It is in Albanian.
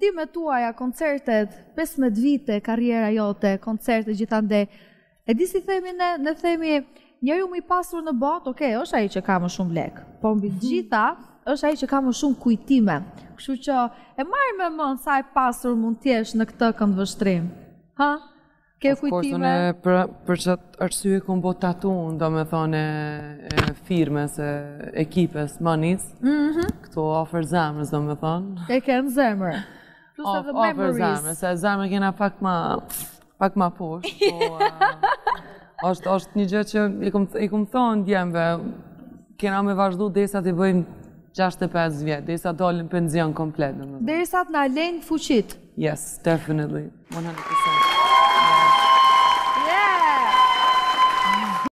kujtimet tuaja, koncertet, 15 vite, karriera jote, koncerte gjithandej. E di si themi ne themi, njeriu më i pasur në botë, okay, është ai që ka më shumë lek, po mbi të gjitha është ai që ka më shumë kujtime. Kështu që e marr me mend sa e pasur mund të jesh në këtë këndvështrim. Ha? Ke kujtime? Për çat arsye kom bë tatuën, domethënë firmes, ekipes, manis. Këto ofër zemrës, domethënë. E ke në zemër. Plus edhe memories. Ofër zemrës, se zemrë kena pak ma poshtë, po është një gjë që i kom thonë djemve, kena me vazhdu derisa t'i bëjmë 65 vjetë, derisa dalim penzion komplet. Derisa t'na lejnë fuqit. Yes, definitely, 100%.